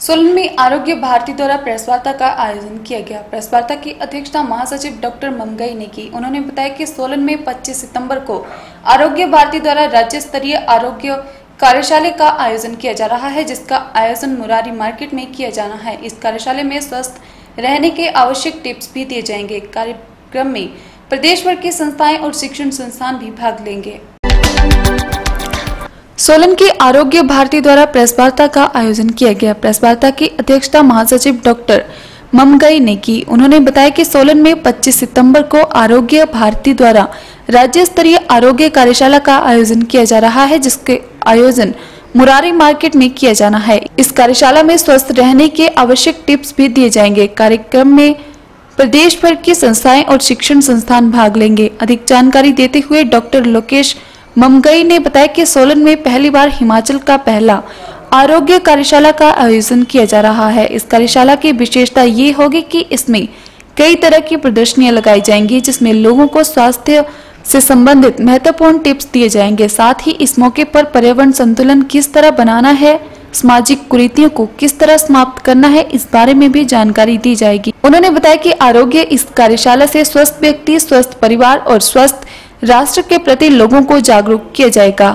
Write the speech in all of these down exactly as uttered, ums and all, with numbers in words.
सोलन में आरोग्य भारती द्वारा प्रेस वार्ता का आयोजन किया गया। प्रेस वार्ता की अध्यक्षता महासचिव डॉक्टर ममगई ने की। उन्होंने बताया कि सोलन में पच्चीस सितंबर को आरोग्य भारती द्वारा राज्य स्तरीय आरोग्य कार्यशाला का आयोजन किया जा रहा है, जिसका आयोजन मुरारी मार्केट में किया जाना है। इस कार्यशाला में स्वस्थ रहने के आवश्यक टिप्स भी दिए जाएंगे। कार्यक्रम में प्रदेश भर की संस्थाएं और शिक्षण संस्थान भी भाग लेंगे। सोलन की आरोग्य भारती द्वारा प्रेस वार्ता का आयोजन किया गया। प्रेस वार्ता की अध्यक्षता महासचिव डॉक्टर ममगई ने की। उन्होंने बताया कि सोलन में पच्चीस सितंबर को आरोग्य भारती द्वारा राज्य स्तरीय आरोग्य कार्यशाला का आयोजन किया जा रहा है, जिसके आयोजन मुरारी मार्केट में किया जाना है। इस कार्यशाला में स्वस्थ रहने के आवश्यक टिप्स भी दिए जाएंगे। कार्यक्रम में प्रदेश भर की संस्थाएं और शिक्षण संस्थान भाग लेंगे। अधिक जानकारी देते हुए डॉक्टर लोकेश ममगई ने बताया कि सोलन में पहली बार हिमाचल का पहला आरोग्य कार्यशाला का आयोजन किया जा रहा है। इस कार्यशाला की विशेषता ये होगी कि इसमें कई तरह की प्रदर्शनियां लगाई जाएंगी, जिसमें लोगों को स्वास्थ्य से संबंधित महत्वपूर्ण टिप्स दिए जाएंगे। साथ ही इस मौके पर पर्यावरण संतुलन किस तरह बनाना है, सामाजिक कुरीतियों को किस तरह समाप्त करना है, इस बारे में भी जानकारी दी जाएगी। उन्होंने बताया कि आरोग्य इस कार्यशाला से स्वस्थ व्यक्ति, स्वस्थ परिवार और स्वस्थ राष्ट्र के प्रति लोगों को जागरूक किया जाएगा।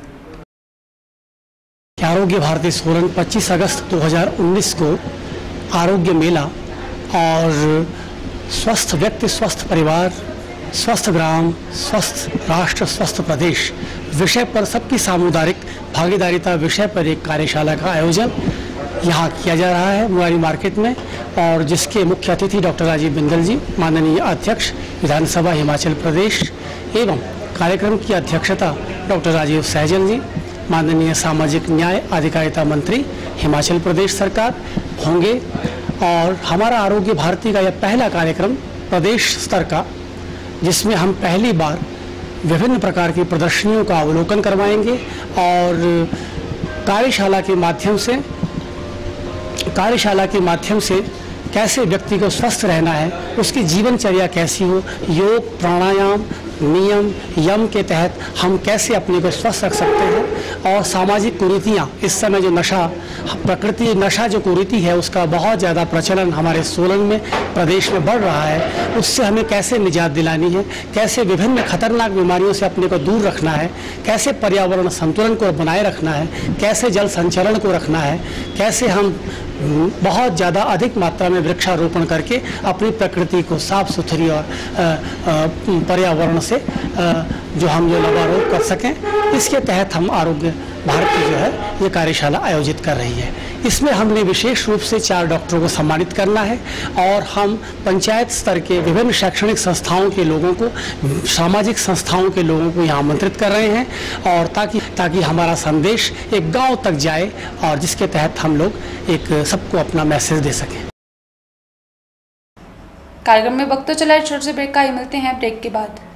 आरोग्य भारती सोलन पच्चीस अगस्त दो हज़ार उन्नीस को आरोग्य मेला और स्वस्थ व्यक्ति, स्वस्थ परिवार, स्वस्थ ग्राम, स्वस्थ राष्ट्र, स्वस्थ प्रदेश विषय पर सबकी सामुदायिक भागीदारिता विषय पर एक कार्यशाला का आयोजन यहाँ किया जा रहा है मुरारी मार्केट में, और जिसके मुख्य अतिथि डॉक्टर राजीव बिंदल जी, माननीय अध्यक्ष विधानसभा हिमाचल प्रदेश, एवं कार्यक्रम की अध्यक्षता डॉक्टर राजीव सहजल जी, माननीय सामाजिक न्याय अधिकारिता मंत्री हिमाचल प्रदेश सरकार होंगे। और हमारा आरोग्य भारती का यह पहला कार्यक्रम प्रदेश स्तर का, जिसमें हम पहली बार विभिन्न प्रकार की प्रदर्शनियों का अवलोकन करवाएंगे और कार्यशाला के माध्यम से कार्यशाला के माध्यम से कैसे व्यक्ति को स्वस्थ रहना है, उसकी जीवनचर्या कैसी हो, योग, प्राणायाम, नियम, यम के तहत हम कैसे अपने को स्वस्थ रख सकते हैं, और सामाजिक कुरीतियाँ, इस समय जो नशा, प्रकृति नशा जो कुरीति है, उसका बहुत ज़्यादा प्रचलन हमारे सोलन में, प्रदेश में बढ़ रहा है, उससे हमें कैसे निजात दिलानी है, कैसे विभिन्न खतरनाक बीमारियों से अपने को दूर रखना है, कैसे पर्यावरण संतुलन को बनाए रखना है, कैसे जल संचरण को रखना है, कैसे हम बहुत ज़्यादा अधिक मात्रा में वृक्षारोपण करके अपनी प्रकृति को साफ सुथरी और पर्यावरण से जो हम जो लगारोप कर सकें, इसके तहत हम आरोग्य भारती जो है ये कार्यशाला आयोजित कर रही है। इसमें हमने विशेष रूप से चार डॉक्टरों को सम्मानित करना है, और हम पंचायत स्तर के विभिन्न शैक्षणिक संस्थाओं के लोगों को, सामाजिक संस्थाओं के लोगों को यहाँ आमंत्रित कर रहे हैं, और ताकि ताकि हमारा संदेश एक गांव तक जाए, और जिसके तहत हम लोग एक सबको अपना मैसेज दे सकें। कार्यक्रम में वक्त तो चला, छोटे से ब्रेक का, मिलते हैं ब्रेक के बाद।